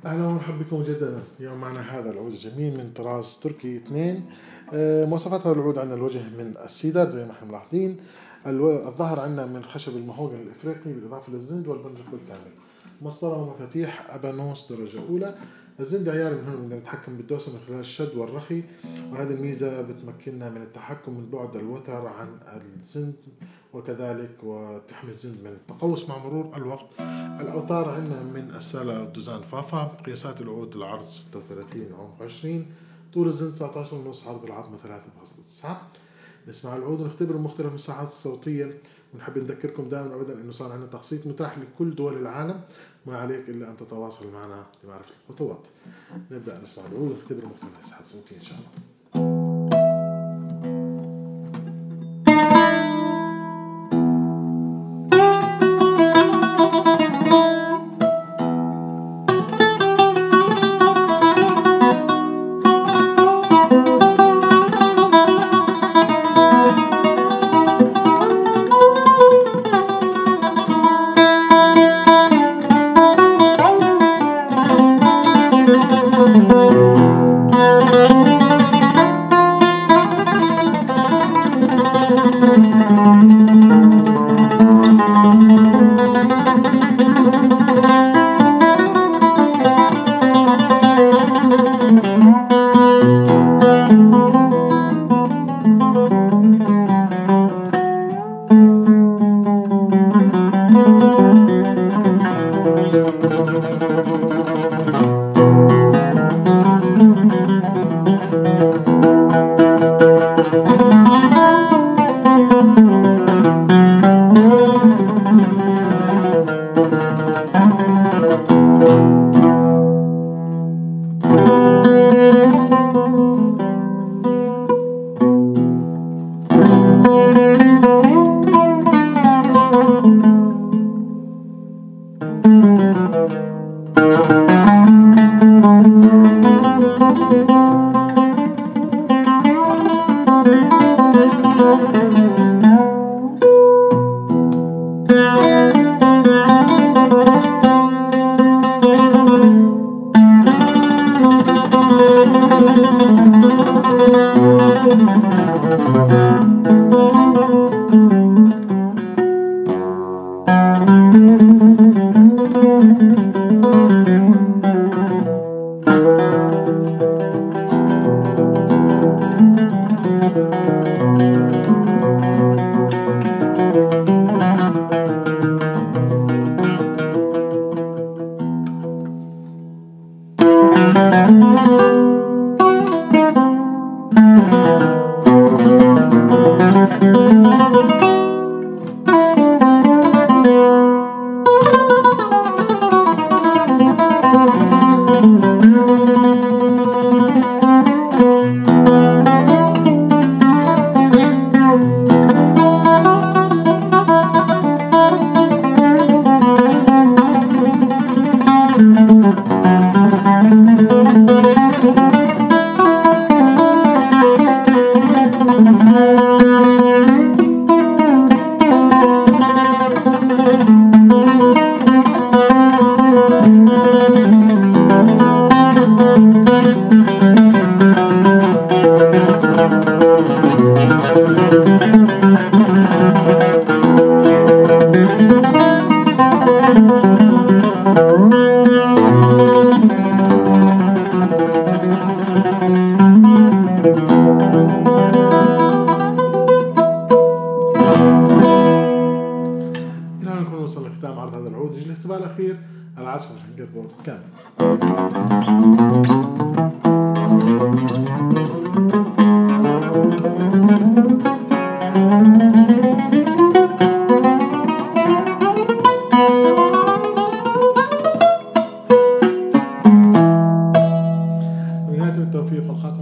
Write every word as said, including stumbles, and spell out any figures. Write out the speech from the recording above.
أهلا ومرحبا بكم مجددا. اليوم معنا هذا العود الجميل من طراز تركي اثنين. آه، مواصفات هذا العود: عندنا الوجه من السيدر زي ما احنا ملاحظين، الظهر عندنا من خشب المهوجن الافريقي بالاضافه للزند والبنجق بالكامل، مسطره ومفاتيح ابانوس درجه اولى. الزند عيار مهم، بدنا نتحكم بالدوسه من خلال الشد والرخي، وهذه الميزه بتمكننا من التحكم من بعد الوتر عن الزند، وكذلك وتحمي الزند من التقوس مع مرور الوقت. الأوتار عندنا من السالة دوزان فافا. قياسات العود: العرض ستة وثلاثين، عمق عشرين، طول الزند تسعة عشر ونص، عرض العظمة ثلاثة فاصلة تسعة. نسمع العود ونختبر مختلف المساحات الصوتية، ونحب نذكركم دائما أبدا أنه صار عندنا تقسيط متاح لكل دول العالم، ما عليك إلا أن تتواصل معنا لمعرفة الخطوات. نبدأ نسمع العود ونختبر مختلف المساحات الصوتية إن شاء الله. وصل لختام عرض هذا العود. نجي الاختبار الأخير، العزف الحنجر كامل. بالتوفيق والخاتمة